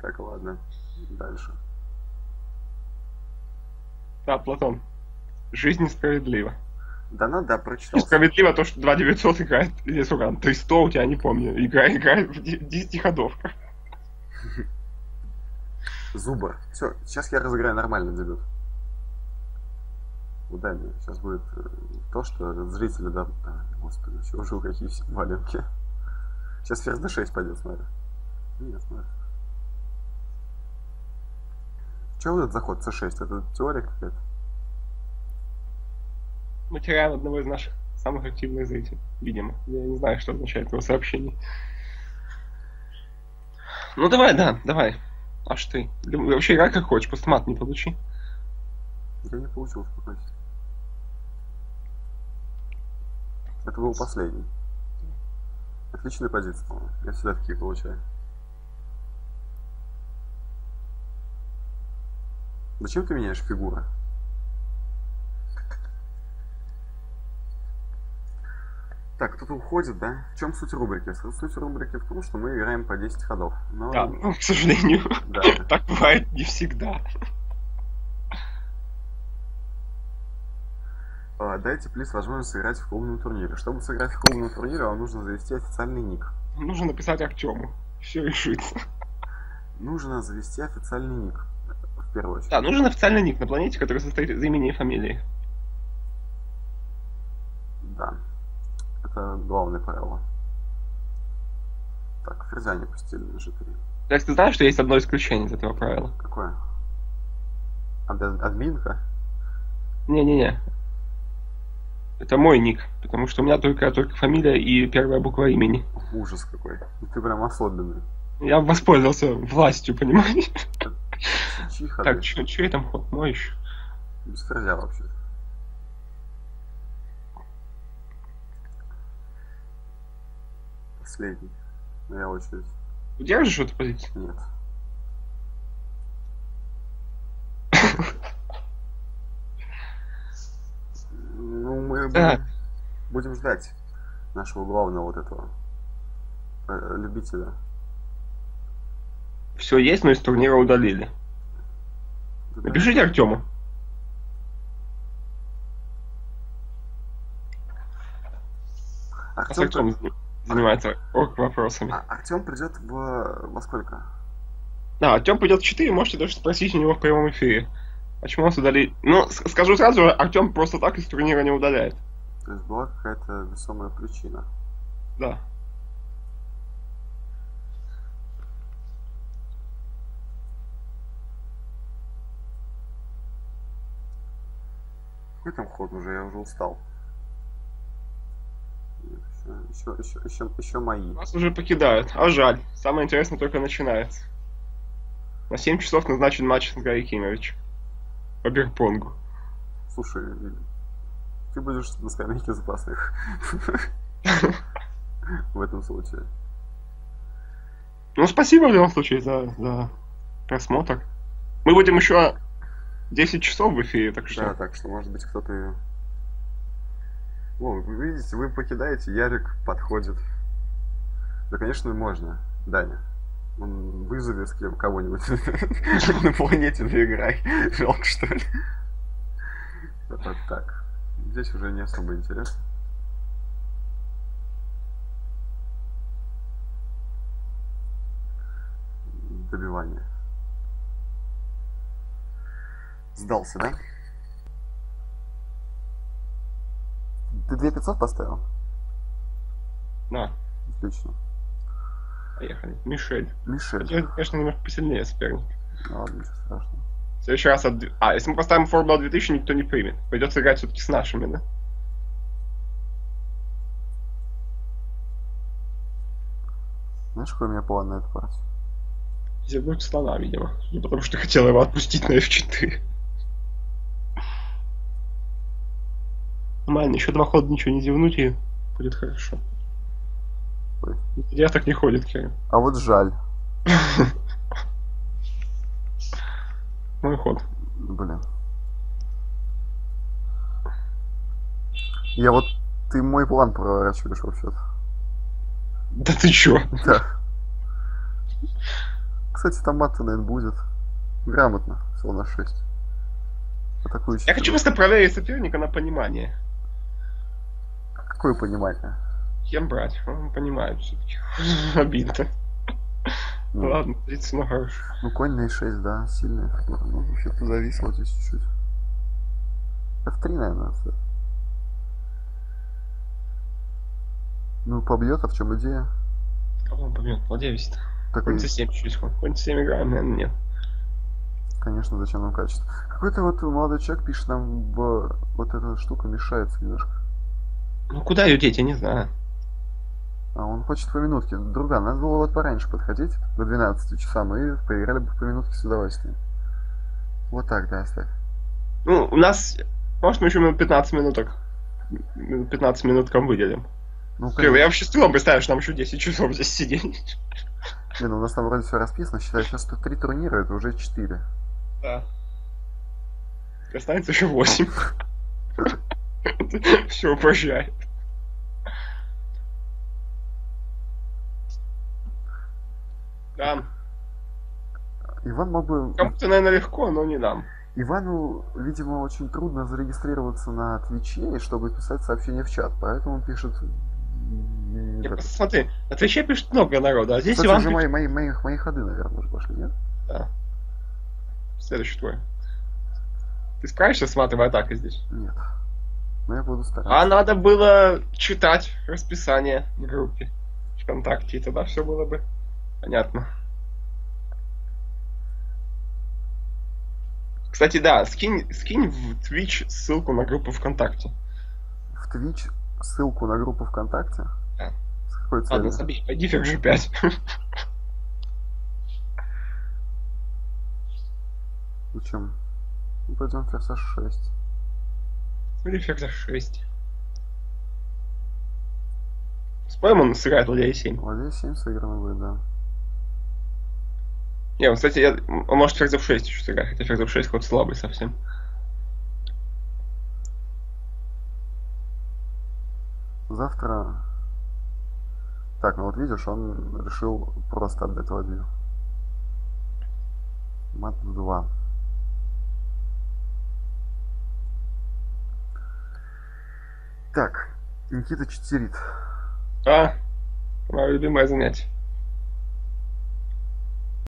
Так, ладно. Дальше. Да, Платон. Жизнь несправедлива. Да, да, прочитался. Несправедливо то, что 2900 играет, или сколько там, 300 у тебя, не помню, играет в 10-ходовках. Зубр. Все, сейчас я разыграю нормальный дебют. Удай мне. Сейчас будет то, что зрители, да... Господи, чего же вы какие все маленькие. Сейчас ферзь d6 пойдет, смотри. Нет, смотри. Че вот этот заход c6? Это теория какая-то? Мы теряем одного из наших самых активных зрителей, видимо. Я не знаю, что означает его сообщение. Ну давай, да, давай. Аж ты. Вообще играй как хочешь, просто мат не получи. Я не получил, успокойся. Это был последний. Отличная позиция, по-моему. Я всегда такие получаю. Зачем ты меняешь фигуры? Так, кто-то уходит, да? В чем суть рубрики? Суть рубрики в том, что мы играем по 10 ходов. Но... Да, ну, к сожалению, да. так бывает не всегда. Дайте, плиз, возможность сыграть в клубном турнире. Чтобы сыграть в клубном турнире, вам нужно завести официальный ник. Нужно написать Артему. Все решится. Нужно завести официальный ник. В первую очередь. Да, нужен официальный ник на планете, который состоит из имени и фамилии. Да. Это главное правило. Так, ферзя не пустили на g3. То есть ты знаешь, что есть одно исключение из этого правила? Какое? Админка? Не-не-не. Это мой ник, потому что у меня только фамилия и первая буква имени. Ужас какой. Ты прям особенный. Я воспользовался властью, понимаешь? Чиха. Так, что я там ход? Мой еще? Без ферзя вообще. Последний. Моя очередь. Удержишь эту позицию? Нет. Ну, мы будем ждать нашего главного вот этого любителя. Все есть, но из турнира удалили. Напишите Артему. Артем занимается вопросами. Артем придет во сколько? Да, Артем придет в 4, можете даже спросить у него в прямом эфире. Почему нас удалили? Ну, скажу сразу, Артем просто так из турнира не удаляет. То есть была какая-то весомая причина. Да. Какой там ход уже? Я уже устал. Еще мои. Нас уже покидают. А жаль. Самое интересное только начинается. На 7 часов назначен матч с Гарри Кимович. По бирпонгу. Слушай, ты будешь на скамейке запасных. В этом случае. Ну, спасибо в любом случае за просмотр. Мы будем еще 10 часов в эфире, так что... Да, так что, может быть, кто-то... О, вы видите, вы покидаете, Ярик подходит. Да, конечно, можно. Даня. Он вызови с кем кого-нибудь на планете наиграй. Жалко, что ли? Вот так. Здесь уже не особо интересно. Добивание. Сдался, да? Ты 2500 поставил? Да. Отлично. Поехали. Мишель. Мишель. Хотя, конечно, немножко посильнее соперник. Ладно, ничего страшного. В следующий раз если мы поставим Формула 2000, никто не примет. Придется играть все-таки с нашими, да? Знаешь, какой у меня план на эту партию? Зернуть слона, видимо. Ну, потому что хотел его отпустить на F4. Нормально, еще 2 хода ничего не зевнуть, и будет хорошо. Ой. Я так не ходит, Кирилл. А вот жаль. Мой ход. Блин. Я вот... Ты мой план проворачиваешь вообще-то. Да ты чё? Да. Кстати, там мат, наверное, будет. Грамотно. Слона 6. Атакующий. Я хочу просто проверить соперника на понимание. Какое понимание? Кем брать? Он понимает все-таки. Обидно. Ну, Ладно, позиция, ну хорош. ну, конь на e6, да, сильная фигура. Ну, вообще-то зависло здесь чуть-чуть. F3, наверное. Ну, побьет, а в чем идея? Кого он побьет? Владелец-то. Так Конь и, c7 через ход. Конь c7 играем, наверное, нет. конечно, зачем нам качество? Какой-то вот молодой человек пишет нам вот эта штука мешается немножко. Ну куда ее деть, я не знаю. А он хочет по минутке. Друган, надо было вот пораньше подходить, до 12 часам, и поиграли бы по минутке с удовольствием. Вот так, да, оставь. Ну, у нас... Может, мы еще минут 15 минуток. 15 минуткам выделим. Ну, Я конечно. вообще с трудом представляю, что нам еще 10 часов здесь сидеть. Не, ну у нас там вроде все расписано. Считай, сейчас 3 турнира, это уже 4. Да. Останется еще 8. Все упрощает. Да. Иван мог бы... Кому-то, наверное, легко, но не нам. Ивану, видимо, очень трудно зарегистрироваться на Твиче, чтобы писать сообщения в чат, поэтому он пишет... Я просто смотри, на Твиче пишет много народа, а здесь Кстати, Иван уже пишет... мои ходы, наверное, уже пошли, нет? Да. Следующий твой. Ты справишься с матовой атакой здесь? Нет. Но я буду стараться. А надо было читать расписание в группе ВКонтакте, и тогда все было бы понятно. Кстати, да, скинь в Twitch ссылку на группу ВКонтакте. В Twitch ссылку на группу ВКонтакте? Да. С какой целью? Ладно, забей, пойди в G5. Зачем? Ну, пойдем ферзь 6. Смотри, ферзь 6. Спорим, он сыграет ладья e7. Ладья 7 сыграно будет, да. Не, он, кстати, он может ферзь 6 еще сыграть, хотя ферзь 6 ход слабый совсем. Завтра... Так, ну вот видишь, он решил просто отдать ладью. Мат в 2. Так, Никита читерит. А, мое любимое занятие.